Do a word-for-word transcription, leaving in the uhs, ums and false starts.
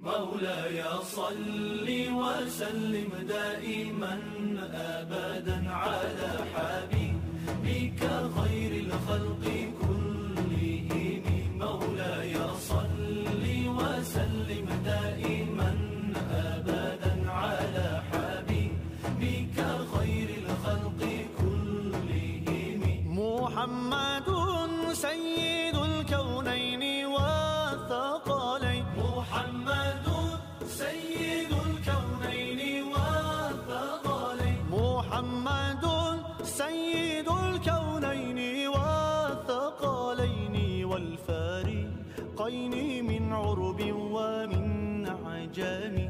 مولاي صل وسلم دائما أبدا على حبيبك خير الخلق كلهم. مولاي صل وسلم دائما أبدا على حبيبك خير الخلق كلهم. محمد سيد الكونين والثقلين. محمد سيد الكونين والثقلين. محمد سيد الكونين والثقلين والفارقين من عرب ومن عجم.